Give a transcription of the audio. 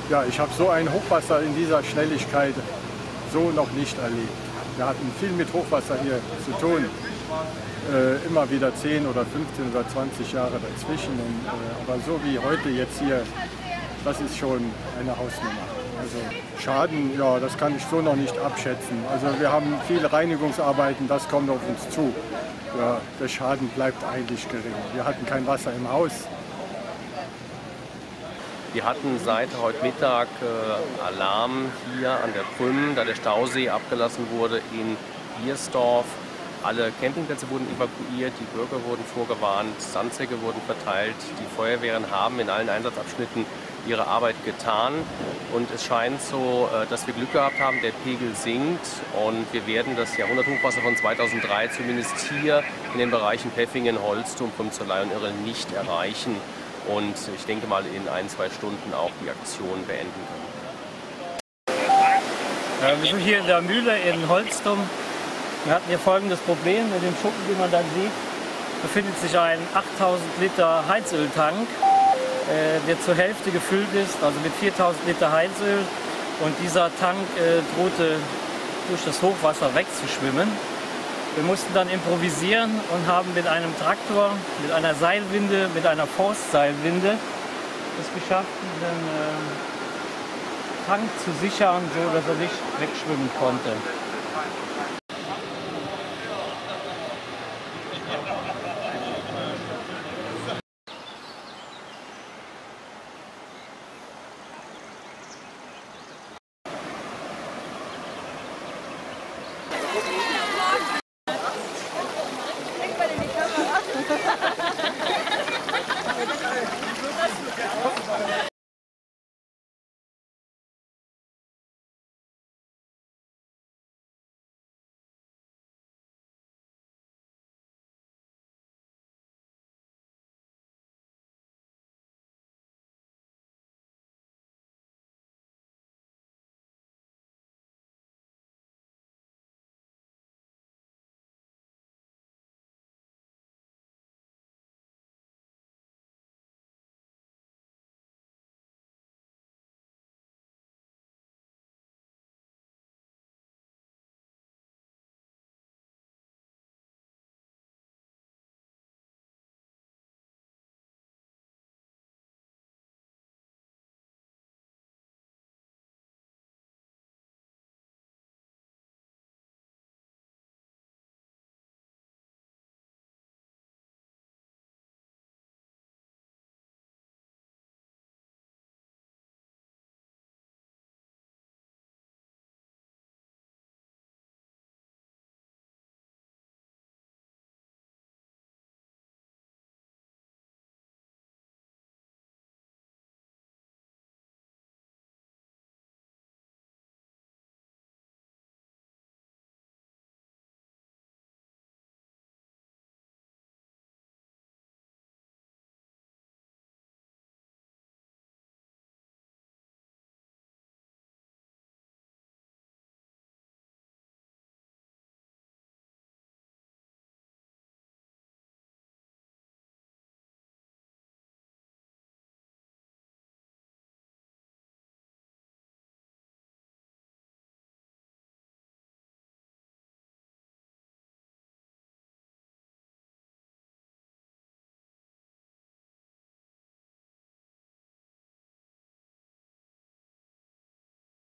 Ja, ich habe so ein Hochwasser in dieser Schnelligkeit so noch nicht erlebt. Wir hatten viel mit Hochwasser hier zu tun. Immer wieder 10 oder 15 oder 20 Jahre dazwischen. Aber so wie heute jetzt hier, das ist schon eine Hausnummer. Also Schaden, ja, das kann ich so noch nicht abschätzen. Also wir haben viele Reinigungsarbeiten, das kommt auf uns zu. Ja, der Schaden bleibt eigentlich gering. Wir hatten kein Wasser im Haus. Wir hatten seit heute Mittag Alarm hier an der Prüm, da der Stausee abgelassen wurde in Biersdorf. Alle Campingplätze wurden evakuiert, die Bürger wurden vorgewarnt, Sandsäcke wurden verteilt. Die Feuerwehren haben in allen Einsatzabschnitten ihre Arbeit getan. Und es scheint so, dass wir Glück gehabt haben, der Pegel sinkt. Und wir werden das Jahrhunderthochwasser von 2003 zumindest hier in den Bereichen Pfäffingen, Holstum, Prümzelei und Irrel nicht erreichen. Und ich denke mal in 1-2 Stunden auch die Aktion beenden können. Wir sind hier in der Mühle in Holstum. Wir hatten hier folgendes Problem mit dem Schuppen, wie man da sieht. Befindet sich ein 8000 Liter Heizöltank, der zur Hälfte gefüllt ist, also mit 4000 Liter Heizöl. Und dieser Tank drohte durch das Hochwasser wegzuschwimmen. Wir mussten dann improvisieren und haben mit einem Traktor, mit einer Seilwinde, mit einer Forstseilwinde es geschafft, diesen Tank zu sichern, so dass er nicht wegschwimmen konnte.